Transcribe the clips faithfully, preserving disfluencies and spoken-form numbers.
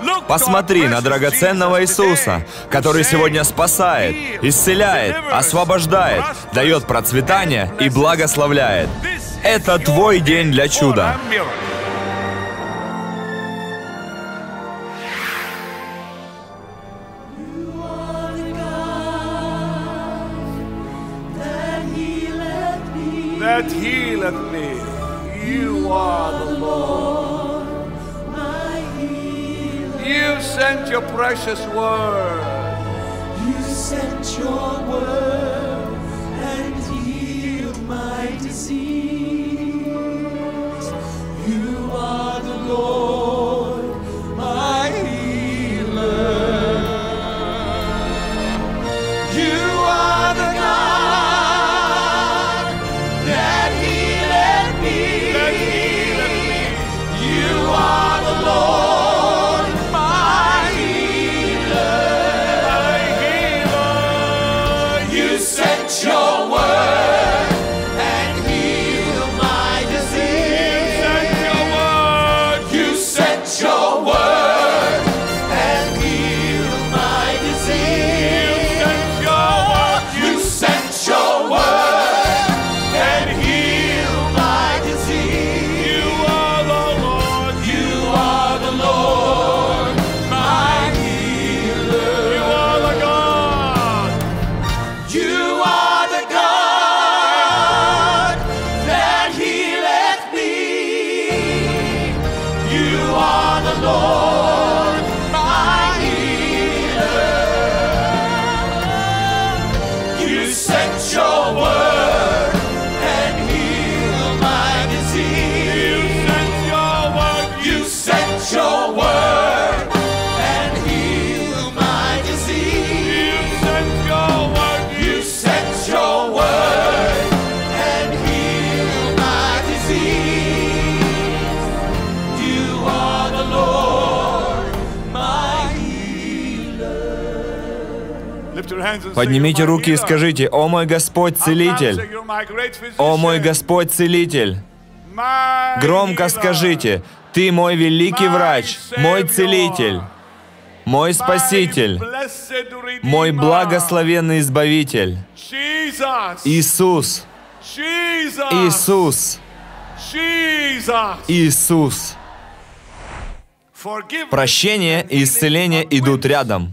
Посмотри на драгоценного Иисуса, который сегодня спасает, исцеляет, освобождает, дает процветание и благословляет. Это твой день для чуда. That healeth me. You are the Lord, my healer. You sent your precious word. You sent your word and healed my disease. You are the Lord, my healer. You are the God. Поднимите руки и скажите: «О мой Господь Целитель! О мой Господь Целитель!» Громко скажите: «Ты мой великий врач, мой Целитель, мой Спаситель, мой благословенный Избавитель, Иисус, Иисус, Иисус». Прощение и исцеление идут рядом.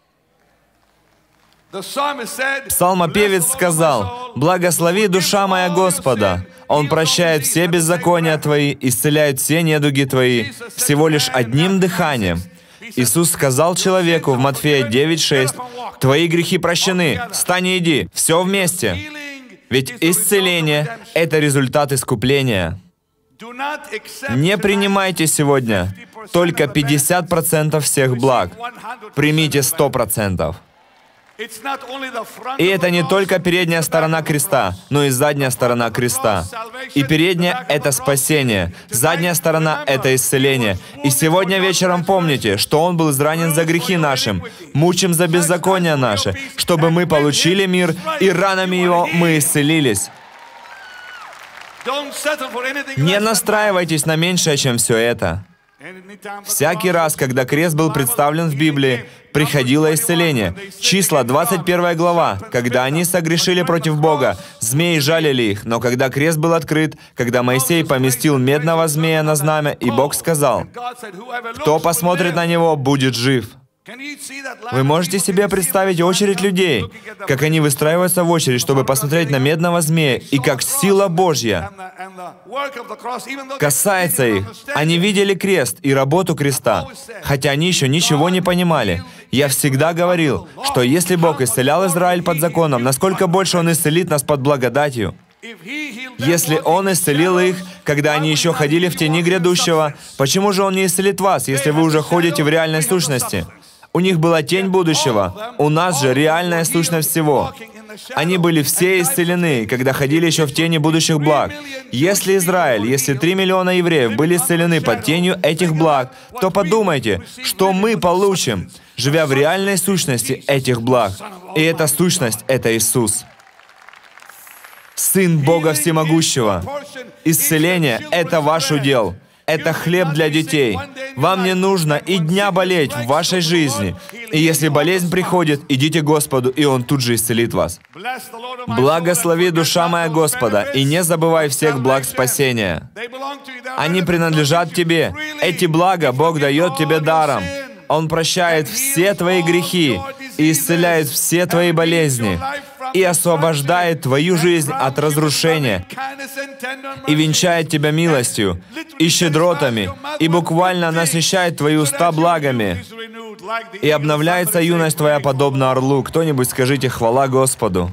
Псалмопевец сказал: «Благослови, душа моя, Господа. Он прощает все беззакония твои, исцеляет все недуги твои всего лишь одним дыханием». Иисус сказал человеку в Матфея девять шесть: «Твои грехи прощены, встань и иди». Все вместе. Ведь исцеление — это результат искупления. Не принимайте сегодня только пятьдесят процентов всех благ. Примите сто процентов. И это не только передняя сторона креста, но и задняя сторона креста. И передняя — это спасение, задняя сторона — это исцеление. И сегодня вечером помните, что Он был изранен за грехи нашим, мучим за беззакония наши, чтобы мы получили мир, и ранами Его мы исцелились. Не настраивайтесь на меньшее, чем все это. Всякий раз, когда крест был представлен в Библии, приходило исцеление. Числа, двадцать первая глава. Когда они согрешили против Бога, змеи жалили их, но когда крест был открыт, когда Моисей поместил медного змея на знамя, и Бог сказал: «Кто посмотрит на него, будет жив». Вы можете себе представить очередь людей, как они выстраиваются в очередь, чтобы посмотреть на медного змея, и как сила Божья касается их. Они видели крест и работу креста, хотя они еще ничего не понимали. Я всегда говорил, что если Бог исцелял Израиль под законом, насколько больше Он исцелит нас под благодатью. Если Он исцелил их, когда они еще ходили в тени грядущего, почему же Он не исцелит вас, если вы уже ходите в реальной сущности? У них была тень будущего, у нас же реальная сущность всего. Они были все исцелены, когда ходили еще в тени будущих благ. Если Израиль, если три миллиона евреев были исцелены под тенью этих благ, то подумайте, что мы получим, живя в реальной сущности этих благ. И эта сущность — это Иисус, Сын Бога Всемогущего. Исцеление — это ваш удел. Это хлеб для детей. Вам не нужно и дня болеть в вашей жизни. И если болезнь приходит, идите к Господу, и Он тут же исцелит вас. Благослови, душа моя, Господа, и не забывай всех благ спасения. Они принадлежат тебе. Эти блага Бог дает тебе даром. Он прощает все твои грехи и исцеляет все твои болезни и освобождает твою жизнь от разрушения и венчает тебя милостью и щедротами и буквально насыщает твои уста благами и обновляется юность твоя подобно орлу. Кто-нибудь скажите «Хвала Господу».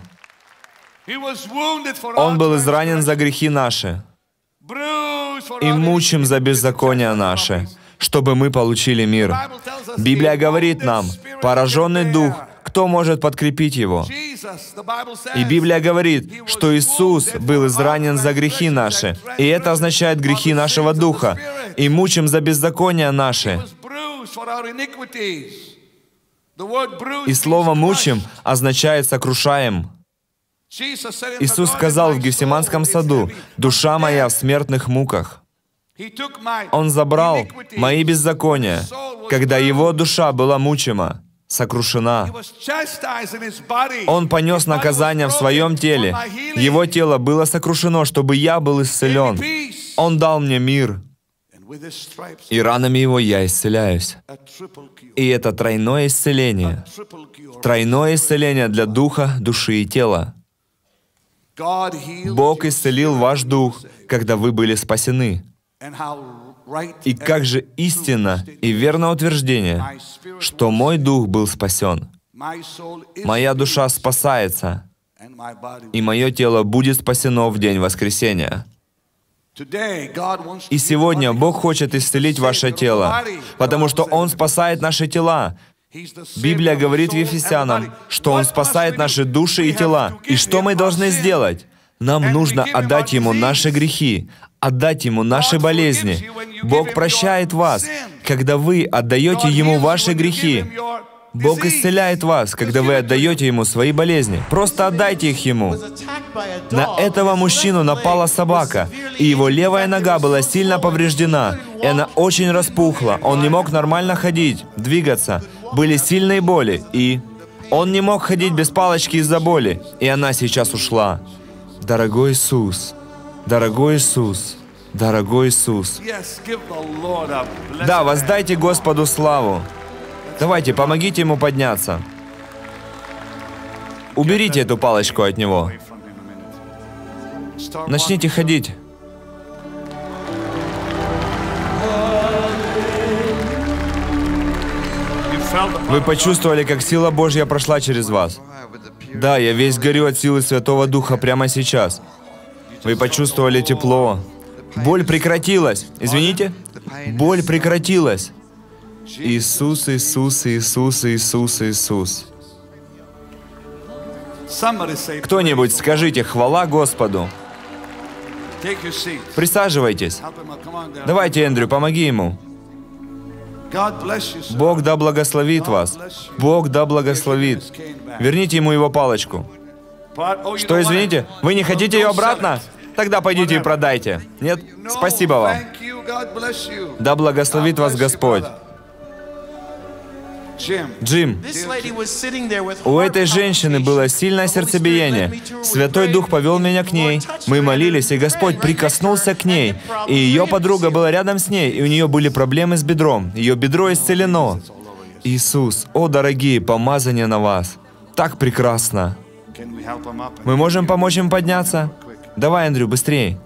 Он был изранен за грехи наши и мучим за беззакония наши, чтобы мы получили мир. Библия говорит нам, пораженный дух, кто может подкрепить его? И Библия говорит, что Иисус был изранен за грехи наши, и это означает грехи нашего духа, и мучим за беззакония наши. И слово «мучим» означает «сокрушаем». Иисус сказал в Гефсиманском саду, «Душа моя в смертных муках». Он забрал мои беззакония, когда Его душа была мучима, сокрушена. Он понес наказание в Своем теле. Его тело было сокрушено, чтобы я был исцелен. Он дал мне мир. И ранами Его я исцеляюсь. И это тройное исцеление. Тройное исцеление для духа, души и тела. Бог исцелил ваш дух, когда вы были спасены. И как же истинно и верно утверждение, что мой дух был спасен. Моя душа спасается, и мое тело будет спасено в день воскресения. И сегодня Бог хочет исцелить ваше тело, потому что Он спасает наши тела. Библия говорит в Ефесянам, что Он спасает наши души и тела. И что мы должны сделать? Нам нужно отдать Ему наши грехи, отдать Ему наши болезни. Бог прощает вас, когда вы отдаете Ему ваши грехи. Бог исцеляет вас, когда вы отдаете Ему свои болезни. Просто отдайте их Ему. На этого мужчину напала собака, и его левая нога была сильно повреждена, и она очень распухла. Он не мог нормально ходить, двигаться. Были сильные боли, и он не мог ходить без палочки из-за боли, и она сейчас ушла. Дорогой Иисус, дорогой Иисус, дорогой Иисус. Да, воздайте Господу славу. Давайте, помогите Ему подняться. Уберите эту палочку от Него. Начните ходить. Вы почувствовали, как сила Божья прошла через вас. Да, я весь горю от силы Святого Духа прямо сейчас. Вы почувствовали тепло. Боль прекратилась. Извините? Боль прекратилась. Иисус, Иисус, Иисус, Иисус, Иисус. Кто-нибудь скажите «Хвала Господу». Присаживайтесь. Давайте, Эндрю, помоги ему. Бог да благословит вас. Бог да благословит. Верните ему его палочку. Что, извините? Вы не хотите ее обратно? Тогда пойдите и продайте. Нет? Спасибо вам. Да благословит вас Господь. Джим, у этой женщины было сильное сердцебиение. Святой Дух повел меня к ней. Мы молились, и Господь прикоснулся к ней. И ее подруга была рядом с ней, и у нее были проблемы с бедром. Ее бедро исцелено. Иисус, о, дорогие, помазание на вас. Так прекрасно. Мы можем помочь им подняться? Давай, Эндрю, быстрее.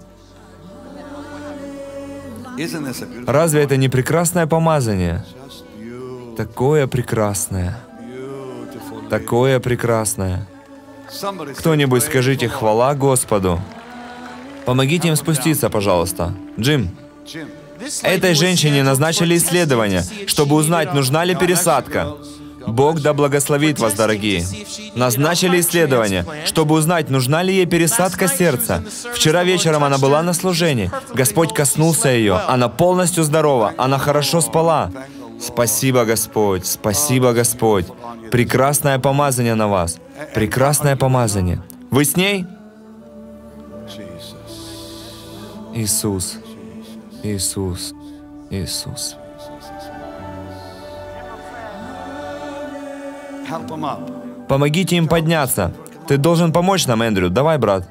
Разве это не прекрасное помазание? Такое прекрасное. Такое прекрасное. Кто-нибудь скажите «Хвала Господу». Помогите им спуститься, пожалуйста. Джим. Этой женщине назначили исследование, чтобы узнать, нужна ли пересадка. Бог да благословит вас, дорогие. Назначили исследование, чтобы узнать, нужна ли ей пересадка сердца. Вчера вечером она была на служении. Господь коснулся ее. Она полностью здорова. Она хорошо спала. Спасибо, Господь. Спасибо, Господь. Прекрасное помазание на вас. Прекрасное помазание. Вы с ней? Иисус. Иисус. Иисус. Help them up. Помогите им подняться. Ты должен помочь нам, Эндрю. Давай, брат.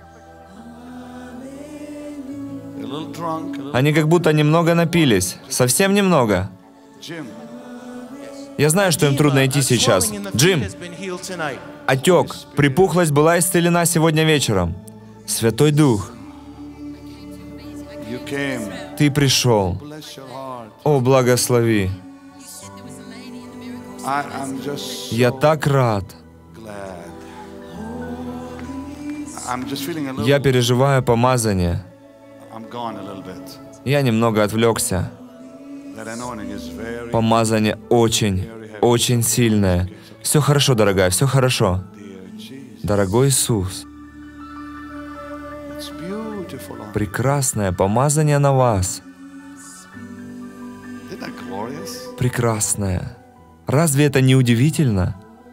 They're a little drunk, a little... Они как будто немного напились. Совсем немного. Jim, Я знаю, что им трудно идти сейчас. Джим, отек, припухлость была исцелена сегодня вечером. Святой Дух, you came. Ты пришел. Bless your heart. О, благослови. I am just so Я так рад. glad. I'm just feeling a little... Я переживаю помазание. I'm gone a little bit. Я немного отвлекся. That anointing is very Помазание очень, очень сильное. Все хорошо, дорогая, все хорошо. dear Jesus. Дорогой Иисус, It's beautiful. Lord. прекрасное помазание на вас. Isn't that glorious? Прекрасное. Разве это не удивительно?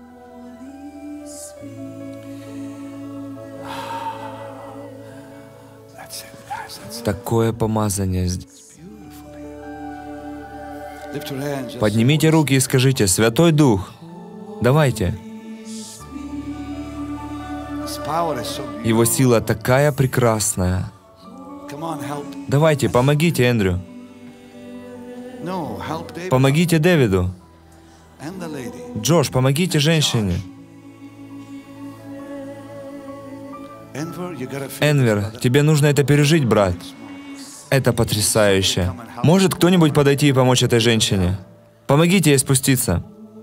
That's it, guys. That's it. Такое помазание. Lift your hands. Just Поднимите руки и скажите: Святой Дух, давайте. His power is so beautiful. Его сила такая прекрасная. Come on, help. Давайте, помогите Эндрю. No, help David Помогите Дэвиду. and the lady. Джош, помогите женщине. Enver, you gotta feel Энвер, тебе нужно это пережить, брат. Это потрясающе. Может кто-нибудь подойти и помочь этой женщине? Помогите ей спуститься.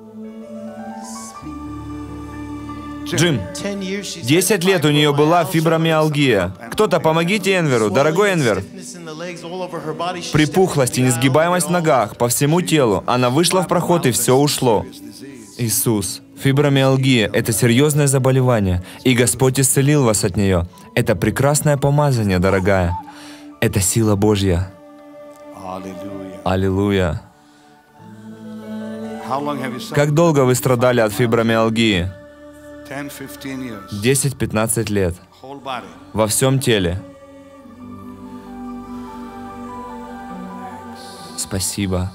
Джим, десять лет у нее была фибромиалгия. Кто-то помогите Энверу, дорогой Энвер. Припухлость и несгибаемость в ногах, по всему телу. Она вышла в проход, и все ушло. Иисус, фибромиалгия – это серьезное заболевание, и Господь исцелил вас от нее. Это прекрасное помазание, дорогая. Это сила Божья. Hallelujah. Аллилуйя. How long have you suffered? Как долго вы страдали от фибромиалгии? ten, fifteen years. десять-пятнадцать лет. Whole body. Во всем теле. Спасибо.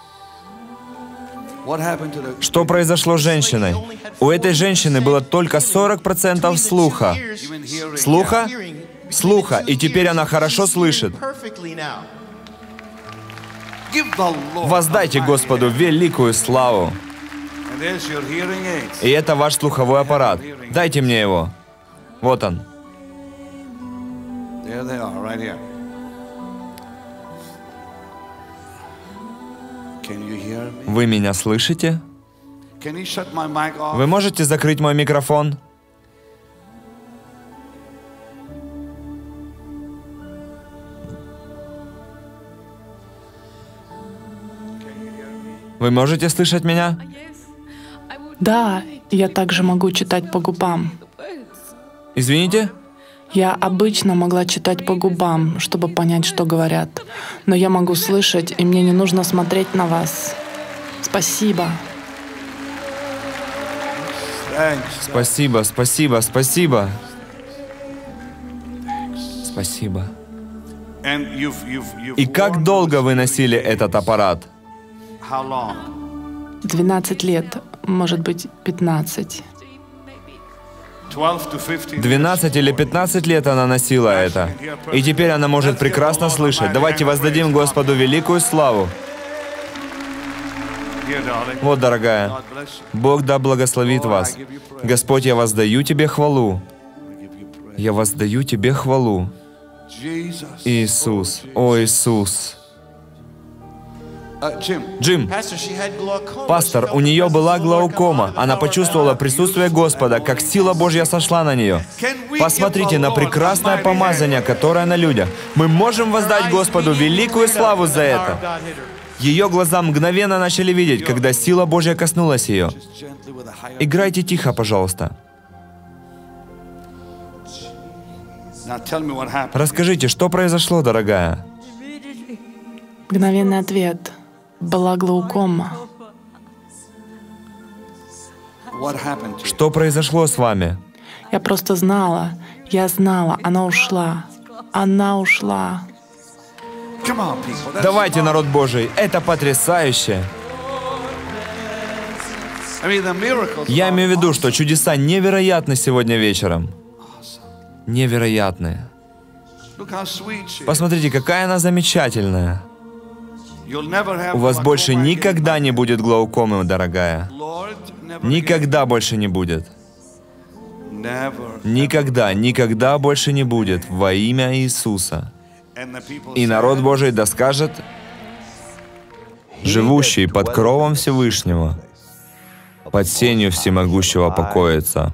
What happened to the... Что произошло с женщиной? У этой женщины было только сорок процентов слуха. Even hearing. Слуха? Слуха. И теперь она хорошо слышит. Give the Lord. Воздайте Господу великую славу. And there's your hearing aids. И это ваш слуховой аппарат. Дайте мне его. Вот он. There they are, right here. Can you hear me? Вы меня слышите? Can you shut my mic off? Вы можете закрыть мой микрофон? Вы можете слышать меня? Да, я также могу читать по губам. Извините? Я обычно могла читать по губам, чтобы понять, что говорят. Но я могу слышать, и мне не нужно смотреть на вас. Спасибо. Thanks. Спасибо, спасибо, спасибо. Спасибо. And you've, you've, you've И как worn долго вы носили этот аппарат? How long? двенадцать лет, может быть, пятнадцать. twelve to fifteen. двенадцать или пятнадцать лет она носила это. И теперь она может прекрасно слышать. Давайте воздадим Господу великую славу. Dear darling. Вот, дорогая, God bless you. Бог да благословит вас. Господь, я воздаю Тебе хвалу. I give you praise. Я воздаю Тебе хвалу. Jesus. Иисус, о Иисус. Uh, Jim. Джим, пастор, у нее была глаукома. Она почувствовала присутствие Господа, как сила Божья сошла на нее. Посмотрите на прекрасное помазание, которое на людях. Мы можем воздать Господу великую славу за это. Ее глаза мгновенно начали видеть, когда сила Божья коснулась ее. Just gently with a higher... Играйте тихо, пожалуйста. Now tell me what happened. Расскажите, что произошло, дорогая? Мгновенный ответ. Была глаукома. What happened to you? Что произошло с вами? Я просто знала. Я знала. Она ушла. Она ушла. Come on, people. That's Давайте, народ Божий, это потрясающе. I mean, the miracles Я are имею в виду, что awesome. чудеса невероятны сегодня вечером. Невероятны. Look how sweet she is. Посмотрите, какая она замечательная. You'll never have У вас glaucoma больше again. никогда не будет глаукомы, дорогая. Lord, never Никогда больше не будет. again. Never. Никогда, никогда больше не будет во имя Иисуса. And the people И said, народ Божий да скажет, живущий под кровом Всевышнего, под сенью всемогущего покоится.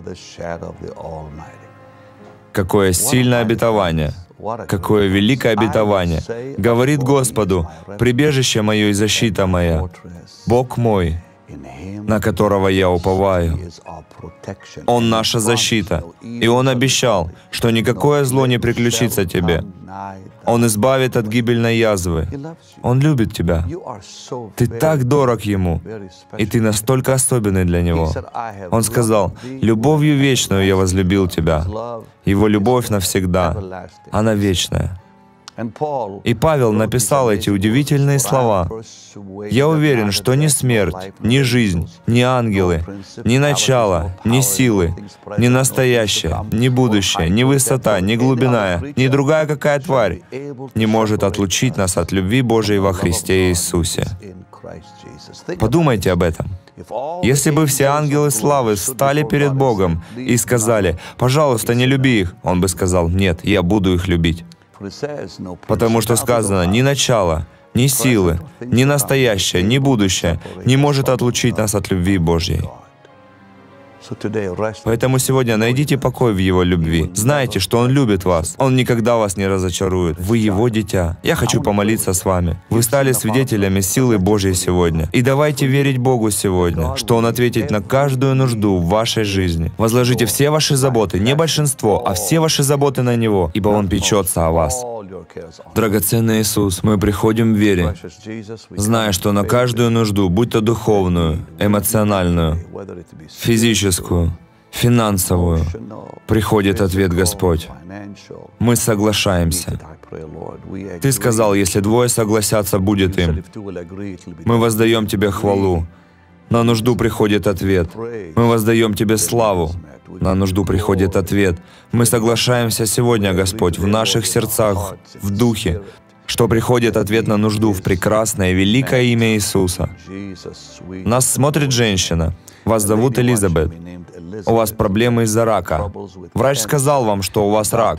Какое сильное обетование! Какое великое обетование! Говорит Господу, прибежище мое и защита моя, Бог мой, на которого я уповаю. Он наша защита, и Он обещал, что никакое зло не приключится тебе. Он избавит от гибельной язвы. Он любит тебя. Ты так дорог Ему, и ты настолько особенный для Него. Он сказал, «Любовью вечную я возлюбил тебя». Его любовь навсегда, она вечная. И Павел написал эти удивительные слова. Я уверен, что ни смерть, ни жизнь, ни ангелы, ни начало, ни силы, ни настоящее, ни будущее, ни высота, ни глубина, ни другая какая тварь не может отлучить нас от любви Божией во Христе Иисусе. Подумайте об этом. Если бы все ангелы славы встали перед Богом и сказали, «Пожалуйста, не люби их», Он бы сказал, «Нет, я буду их любить». Потому что сказано, ни начало, ни силы, ни настоящее, ни будущее не может отлучить нас от любви Божьей. Поэтому сегодня найдите покой в Его любви. Знайте, что Он любит вас. Он никогда вас не разочарует. Вы Его дитя. Я хочу помолиться с вами. Вы стали свидетелями силы Божьей сегодня. И давайте верить Богу сегодня, что Он ответит на каждую нужду в вашей жизни. Возложите все ваши заботы, не большинство, а все ваши заботы на Него, ибо Он печется о вас. Драгоценный Иисус, мы приходим в вере, зная, что на каждую нужду, будь то духовную, эмоциональную, физическую, финансовую, приходит ответ Господь. Мы соглашаемся. Ты сказал, если двое согласятся, будет им. Мы воздаем Тебе хвалу. На нужду приходит ответ. Мы воздаем Тебе славу. На нужду приходит ответ. Мы соглашаемся сегодня, Господь, в наших сердцах, в духе, что приходит ответ на нужду в прекрасное, великое имя Иисуса. Нас смотрит женщина. Вас зовут Элизабет. У вас проблемы из-за рака. Врач сказал вам, что у вас рак.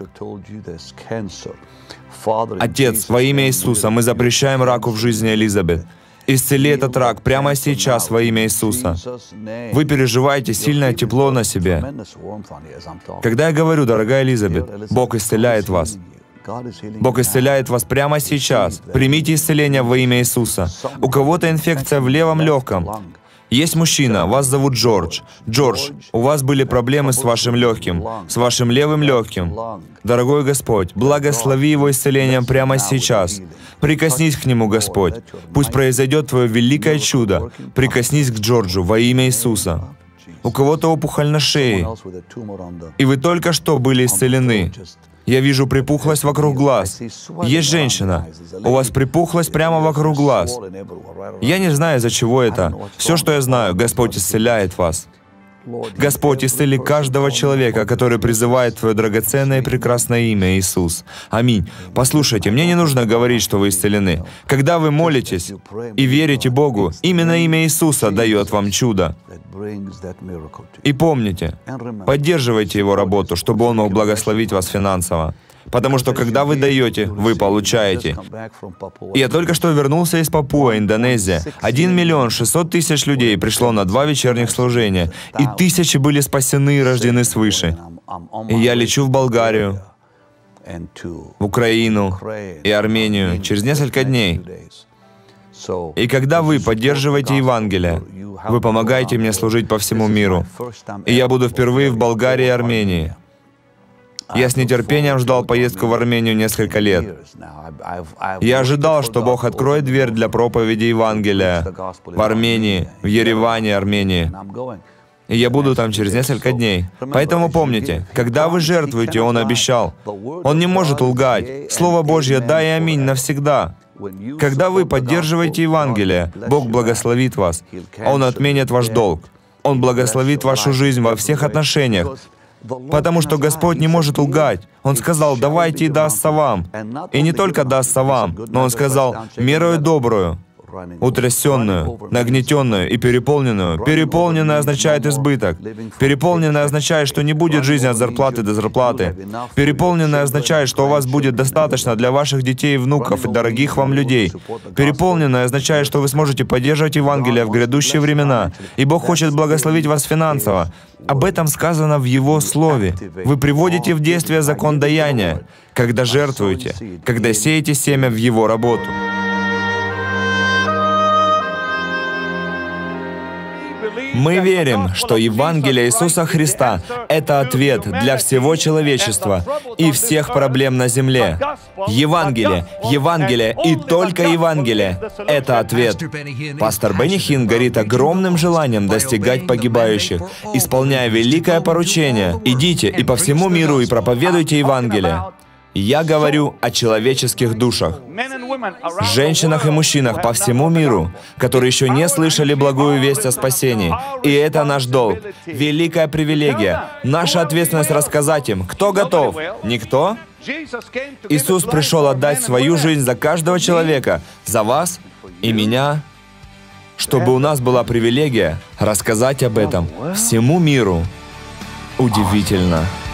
Отец, во имя Иисуса мы запрещаем раку в жизни Элизабет. Исцели этот рак прямо сейчас во имя Иисуса. Вы переживаете сильное тепло на себе. Когда я говорю, дорогая Элизабет, Бог исцеляет вас. Бог исцеляет вас прямо сейчас. Примите исцеление во имя Иисуса. У кого-то инфекция в левом легком. Есть мужчина, вас зовут Джордж. Джордж, у вас были проблемы с вашим легким, с вашим левым легким. Дорогой Господь, благослови его исцелением прямо сейчас. Прикоснись к нему, Господь. Пусть произойдет Твое великое чудо. Прикоснись к Джорджу во имя Иисуса. У кого-то опухоль на шее, и вы только что были исцелены. Я вижу припухлость вокруг глаз. Есть женщина, у вас припухлость прямо вокруг глаз. Я не знаю, из-за чего это. Все, что я знаю, Господь исцеляет вас. Господь, исцели каждого человека, который призывает Твое драгоценное и прекрасное имя, Иисус. Аминь. Послушайте, мне не нужно говорить, что вы исцелены. Когда вы молитесь и верите Богу, именно имя Иисуса дает вам чудо. И помните, поддерживайте Его работу, чтобы Он мог благословить вас финансово. Потому что когда вы даете, вы получаете. Я только что вернулся из Папуа, Индонезия. Один миллион шестьсот тысяч людей пришло на два вечерних служения, и тысячи были спасены и рождены свыше. И я лечу в Болгарию, в Украину и Армению через несколько дней. И когда вы поддерживаете Евангелие, вы помогаете мне служить по всему миру. И я буду впервые в Болгарии и Армении. Я с нетерпением ждал поездку в Армению несколько лет. Я ожидал, что Бог откроет дверь для проповеди Евангелия в Армении, в Ереване, Армении. И я буду там через несколько дней. Поэтому помните, когда вы жертвуете, Он обещал. Он не может лгать. Слово Божье «да» и «аминь» навсегда. Когда вы поддерживаете Евангелие, Бог благословит вас. Он отменит ваш долг. Он благословит вашу жизнь во всех отношениях. Потому что Господь не может лгать. Он сказал: «Давайте и дастся вам». И не только дастся вам, но Он сказал: «Мерою добрую, утрясенную, нагнетенную и переполненную». Переполненная означает избыток. Переполненная означает, что не будет жизни от зарплаты до зарплаты. Переполненная означает, что у вас будет достаточно для ваших детей и внуков и дорогих вам людей. Переполненная означает, что вы сможете поддерживать Евангелие в грядущие времена. И Бог хочет благословить вас финансово. Об этом сказано в Его Слове. Вы приводите в действие закон даяния, когда жертвуете, когда сеете семя в Его работу. Мы верим, что Евангелие Иисуса Христа — это ответ для всего человечества и всех проблем на земле. Евангелие, Евангелие и только Евангелие — это ответ. Пастор Бенни Хинн горит огромным желанием достигать погибающих, исполняя великое поручение: «Идите и по всему миру и проповедуйте Евангелие». Я говорю о человеческих душах, женщинах и мужчинах по всему миру, которые еще не слышали благую весть о спасении. И это наш долг, великая привилегия, наша ответственность рассказать им. Кто готов? Никто? Иисус пришел отдать свою жизнь за каждого человека, за вас и меня, чтобы у нас была привилегия рассказать об этом всему миру. Удивительно.